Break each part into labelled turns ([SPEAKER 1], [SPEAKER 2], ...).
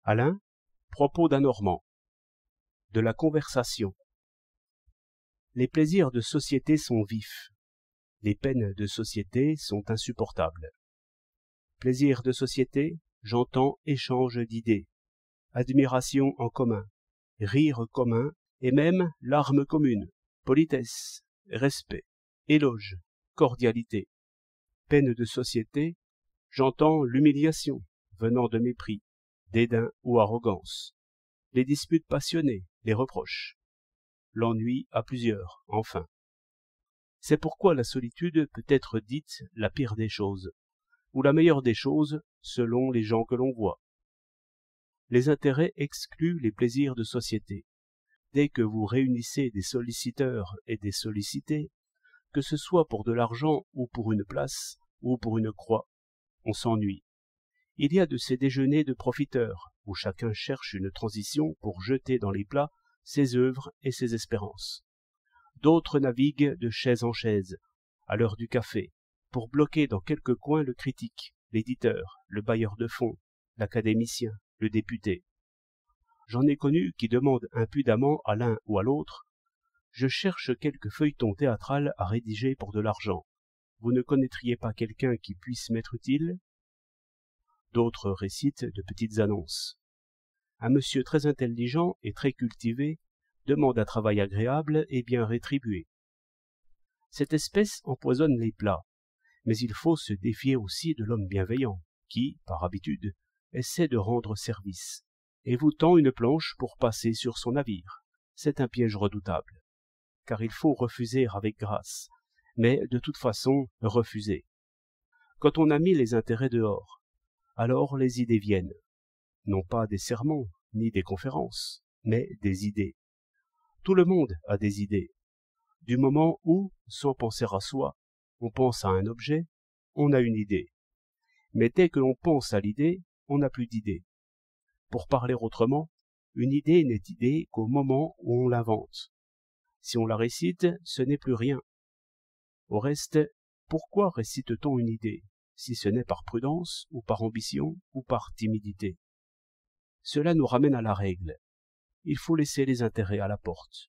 [SPEAKER 1] Alain, propos d'un Normand. De la conversation. Les plaisirs de société sont vifs. Les peines de société sont insupportables. Plaisir de société, j'entends échange d'idées, admiration en commun, rire commun et même larmes communes, politesse, respect, éloge, cordialité. Peine de société, j'entends l'humiliation venant de mépris, dédain ou arrogance, les disputes passionnées, les reproches, l'ennui à plusieurs, enfin. C'est pourquoi la solitude peut être dite la pire des choses, ou la meilleure des choses selon les gens que l'on voit. Les intérêts excluent les plaisirs de société. Dès que vous réunissez des solliciteurs et des sollicités, que ce soit pour de l'argent ou pour une place ou pour une croix, on s'ennuie. Il y a de ces déjeuners de profiteurs, où chacun cherche une transition pour jeter dans les plats ses œuvres et ses espérances. D'autres naviguent de chaise en chaise, à l'heure du café, pour bloquer dans quelque coin le critique, l'éditeur, le bailleur de fonds, l'académicien, le député. J'en ai connu qui demandent impudemment à l'un ou à l'autre « Je cherche quelque feuilleton théâtral à rédiger pour de l'argent. Vous ne connaîtriez pas quelqu'un qui puisse m'être utile ?» D'autres récitent de petites annonces. Un monsieur très intelligent et très cultivé demande un travail agréable et bien rétribué. Cette espèce empoisonne les plats, mais il faut se défier aussi de l'homme bienveillant, qui, par habitude, essaie de rendre service, et vous tend une planche pour passer sur son navire. C'est un piège redoutable, car il faut refuser avec grâce, mais de toute façon refuser. Quand on a mis les intérêts dehors, alors les idées viennent, non pas des sermons, ni des conférences, mais des idées. Tout le monde a des idées. Du moment où, sans penser à soi, on pense à un objet, on a une idée. Mais dès que l'on pense à l'idée, on n'a plus d'idée. Pour parler autrement, une idée n'est idée qu'au moment où on l'invente. Si on la récite, ce n'est plus rien. Au reste, pourquoi récite-t-on une idée, si ce n'est par prudence, ou par ambition, ou par timidité? Cela nous ramène à la règle. Il faut laisser les intérêts à la porte.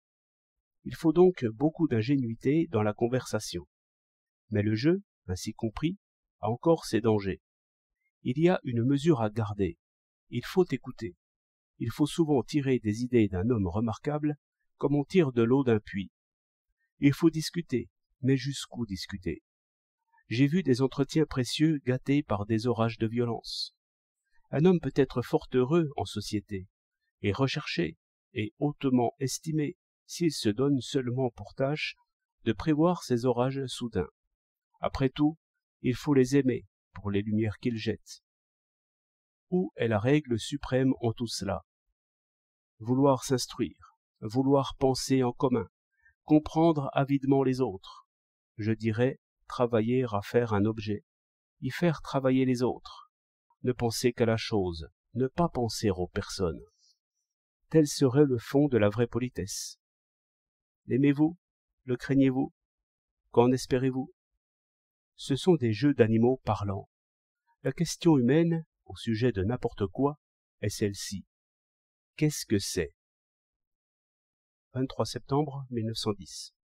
[SPEAKER 1] Il faut donc beaucoup d'ingénuité dans la conversation. Mais le jeu, ainsi compris, a encore ses dangers. Il y a une mesure à garder. Il faut écouter. Il faut souvent tirer des idées d'un homme remarquable comme on tire de l'eau d'un puits. Il faut discuter, mais jusqu'où discuter? J'ai vu des entretiens précieux gâtés par des orages de violence. Un homme peut être fort heureux en société, et recherché, et hautement estimé, s'il se donne seulement pour tâche de prévoir ces orages soudains. Après tout, il faut les aimer pour les lumières qu'ils jettent. Où est la règle suprême en tout cela? Vouloir s'instruire, vouloir penser en commun, comprendre avidement les autres. Je dirais travailler à faire un objet, y faire travailler les autres. Ne penser qu'à la chose, ne pas penser aux personnes. Tel serait le fond de la vraie politesse. L'aimez-vous? Le craignez-vous? Qu'en espérez-vous? Ce sont des jeux d'animaux parlants. La question humaine, au sujet de n'importe quoi, est celle-ci. Qu'est-ce que c'est? 23 septembre 1910.